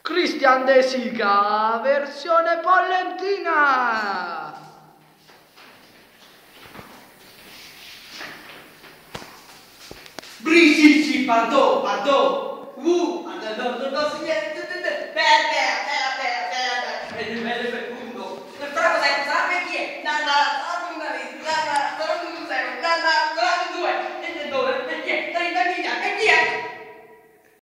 Christian De Sica, versione pollentina. Bricici, pardon. Però cos'è? Cosa? Chi è?